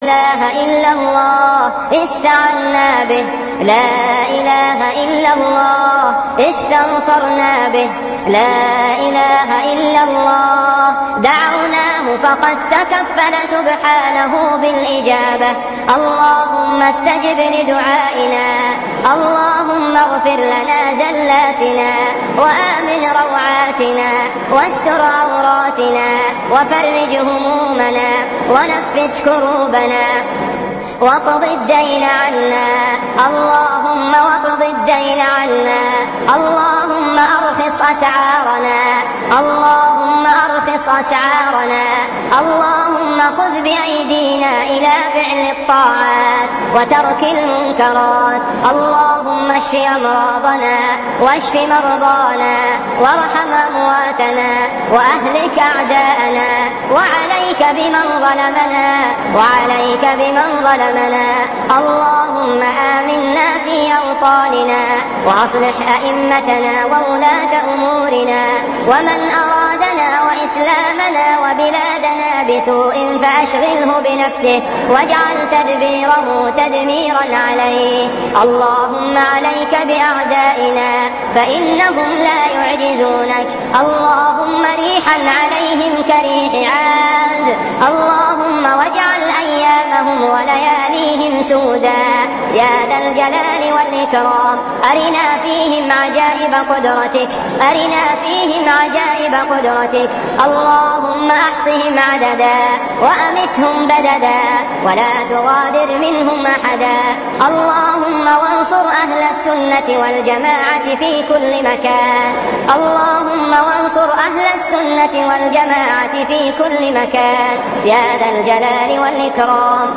إله إلا الله استعنا به، لا إله إلا الله استنصرنا به، لا إله إلا الله دعوناه فقد تكفل سبحانه بالإجابة. اللهم استجب لدعائنا، اللهم اغفر لنا زلاتنا وآمن روعاتنا واستر عوراتنا وفرج همومنا ونفس كروبنا واقض الدين عنا، اللهم واقض الدين عنا، اللهم أرخص أسعارنا، اللهم أرخص أسعارنا، اللهم خذ بأيدينا إلى فعل الطاعات وترك المنكرات، اللهم اشف أمراضنا واشف مرضانا وارحم أمواتنا وأهلك أعداءنا، وعليك بمن ظلمنا، وعليك بمن ظلمنا. اللهم آمنا في أوطاننا وأصلح أئمتنا وولاة أمورنا، ومن أرادنا وإسلامنا وبلادنا بسوء فأشغله بنفسه واجعل تدبيره تدميرا عليه. اللهم عليك بأعدائنا فإنهم لا يعجزونك، اللهم ريحا عليهم كريح عاد، اللهم واجعل أيامهم ولياليهم سودا يا ذا الجلال والإكرام. أرنا فيهم عجائب قدرتك، أرنا فيهم عجائب قدرتك، اللهم أحصهم عددا وأمتهم بددا ولا تغادر منهم أحدا. اللهم وانصر أهل السنة والجماعة في كل مكان، اللهم وانصر أهل السنة والجماعة في كل مكان يا ذا الجلال والإكرام.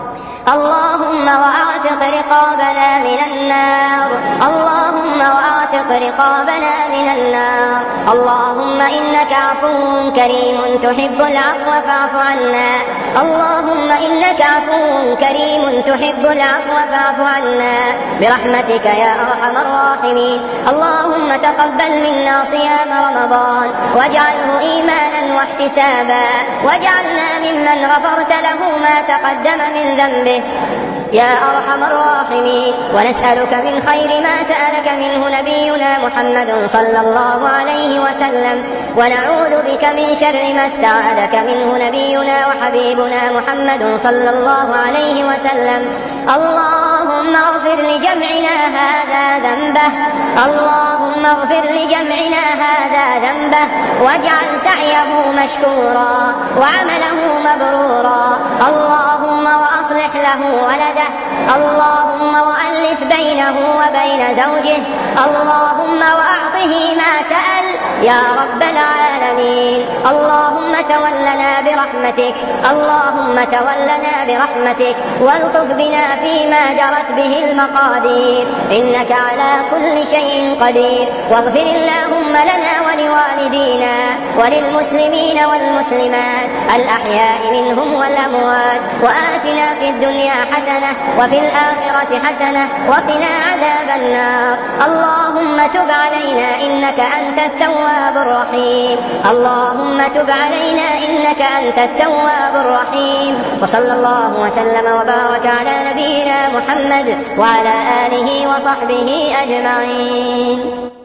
اللهم وأعتق رقابنا من النار، اللهم وأعتق رقابنا من النار. اللهم إنك عفو كريم تحب العفو فاعف عنا، اللهم إنك عفو كريم تحب العفو فاعف عنا برحمتك يا أرحم الراحمين. اللهم تقبل منا صيام رمضان واجعله إيمانا واحتسابا، واجعلنا ممن غفرت له ما تقدم من ذنبه يا أرحم الراحمين. ونسألك من خير ما سألك منه نبينا محمد صلى الله عليه وسلم، ونعوذ بك من شر ما استعاذك منه نبينا وحبيبنا محمد صلى الله عليه وسلم. اللهم اغفر لجمعنا هذا ذنبه، اللهم اغفر لجمعنا هذا ذنبه واجعل سعيه مشكورا وعمله مبرورا. اللهم وأصلح له ولده، اللهم وألف بينه وبين زوجه، اللهم وأعطه ما سأل يا رب العالمين. اللهم تولنا برحمتك، اللهم تولنا برحمتك والطف بنا فيما جرت به المقادير، إنك على كل شيء قدير. واغفر اللهم لنا ولوالدينا وللمسلمين والمسلمات الأحياء منهم والأموات، وآتنا في الدنيا حسنة وفي الآخرة حسنة وقنا عذاب النار. اللهم تب علينا إنك أنت التواب الرحيم، اللهم تب علينا إنك أنت التواب الرحيم. وصلى الله وسلم وبارك على نبينا محمد وعلى آله وصحبه أجمعين.